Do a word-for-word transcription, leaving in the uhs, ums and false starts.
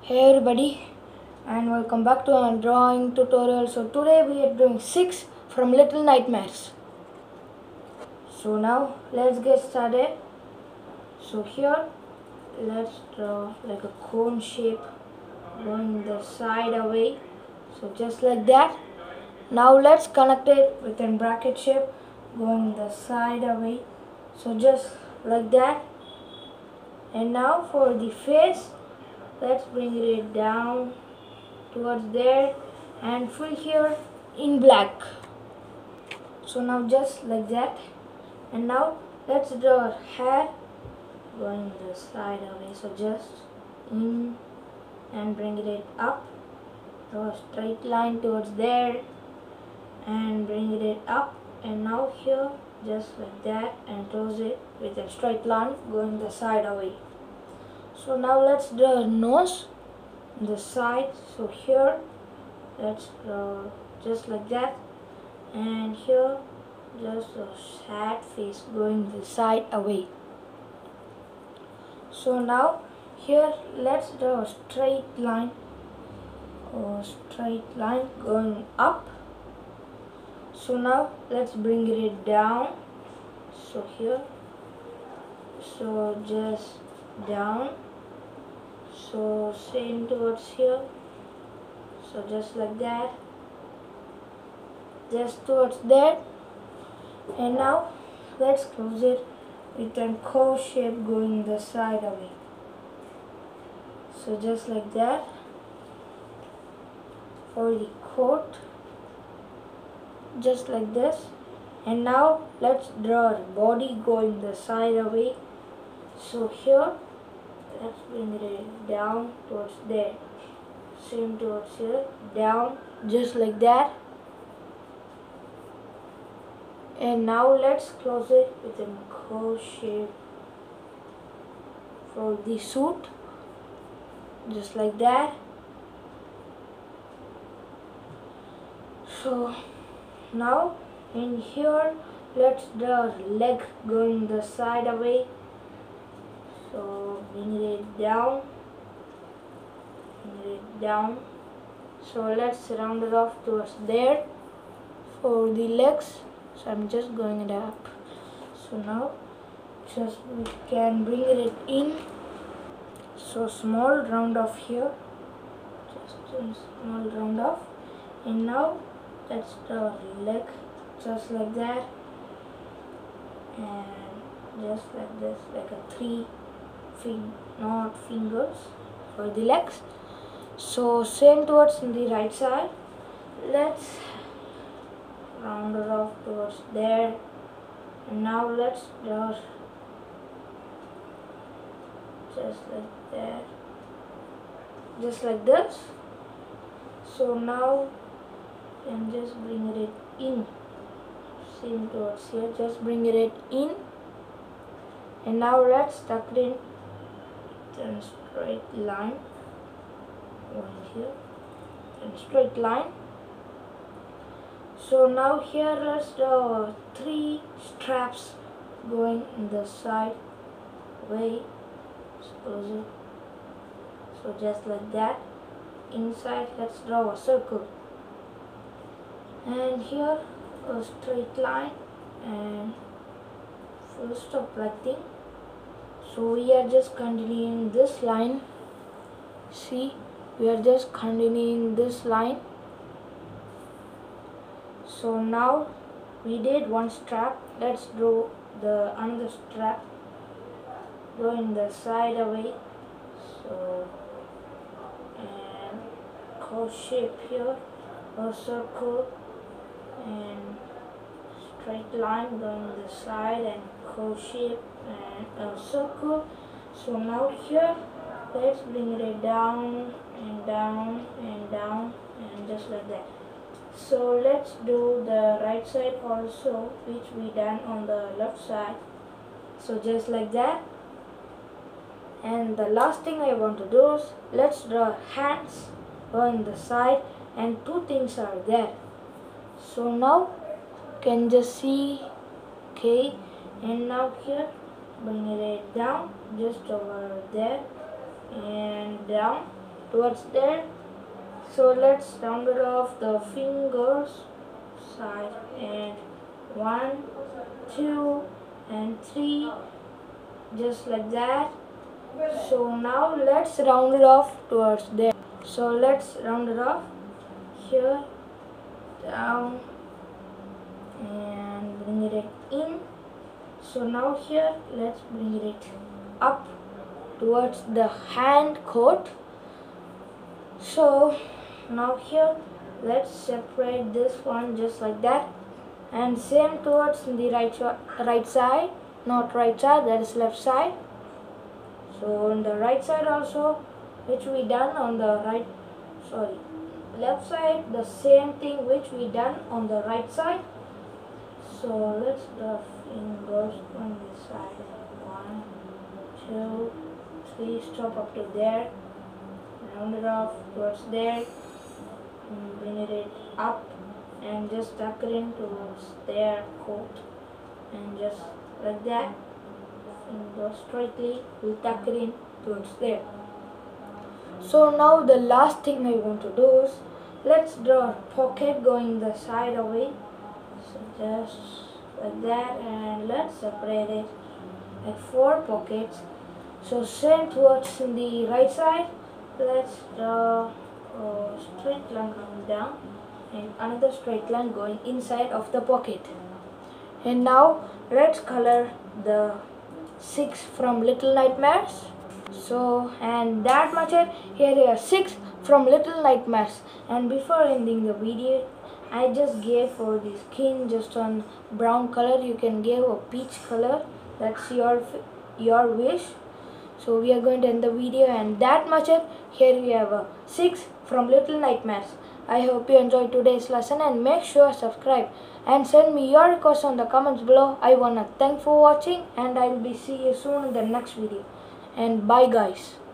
Hey everybody, and welcome back to our drawing tutorial. So today we are doing six from Little Nightmares. So now let's get started. So here let's draw like a cone shape going the side away. So just like that. Now let's connect it with a bracket shape going the side away. So just like that. And now for the face, let's bring it down towards there and fill here in black. So now just like that. And now let's draw hair going the side away. So just in and bring it up. Draw a straight line towards there and bring it up. And now here just like that and close it with a straight line going the side away. So now let's draw a nose on the side. So here let's draw just like that, and here just a sad face going the side away. So now here let's draw a straight line or straight line going up. So now let's bring it down. So here, so just down, so same towards here. So just like that, just towards there. And now let's close it with a curve shape going the side away. So just like that for the coat, just like this. And now let's draw a body going the side away. So here let's bring it down towards there, same towards here, down, just like that. And now let's close it with a curve shape for the suit, just like that. So now in here let's draw a leg going the side away. So bring it down, bring it down. So let's round it off towards there for the legs. So I'm just going it up. So now just we can bring it in. So small round off here, just a small round off. And now let's draw a leg just like that, and just like this, like a three Fin not fingers for the legs. So same towards the right side. Let's round it off towards there. And now let's draw just like that, just like this. So now you can just bring it in, same towards here, just bring it in. And now let's tuck it in and straight line one here and straight line. So now here let's draw three straps going in the side way. Close it. So just like that. Inside let's draw a circle, and here a straight line and full stop like thing. So we are just continuing this line. See, we are just continuing this line. So now we did one strap. Let's draw the another strap going the side away. So and curve shape here, a circle and straight line going the side and curve shape and a circle. So now here let's bring it down and down and down and just like that. So let's do the right side also, which we done on the left side. So just like that. And the last thing I want to do is let's draw hands on the side, and two things are there. So now you can just see, okay. And now here bring it down just over there and down. towards there. So let's round it off the fingers side, and one, two, and three, just like that. So now let's round it off towards there. So let's round it off here, down, and bring it in. So now here let's bring it up towards the hand coat. So now here let's separate this one just like that, and same towards the right right side, not right side, that is left side. So on the right side also, which we done on the right, sorry, left side, the same thing which we done on the right side. So let's draw fingers on this side. One, two, three, stop up to there. Round it off towards there. And bring it up and just tuck it in towards their coat. And just like that. Finger straightly, we'll tuck it in towards there. So now the last thing I want to do is, let's draw a pocket going the side away. So just like that, and let's separate it like four pockets. So same towards in the right side, let's draw a straight line coming down and another straight line going inside of the pocket. And now let's color the six from Little Nightmares. So, and that much it, here are six from Little Nightmares. And before ending the video, I just gave for the skin just on brown color. You can give a peach color, that's your your wish. So we are going to end the video, and that much it, here we have a six from Little Nightmares. I hope you enjoyed today's lesson, and make sure subscribe and send me your requests on the comments below. I wanna thank for watching, and I will be see you soon in the next video. And bye guys.